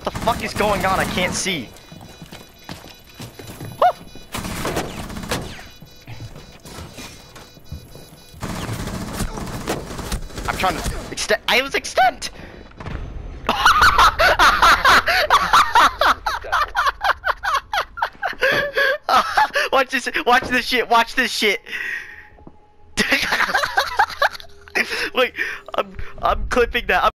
What the fuck is going on? I can't see. I'm trying to extend. I was extend. Watch this. Watch this shit. Watch this shit. Wait, I'm clipping that.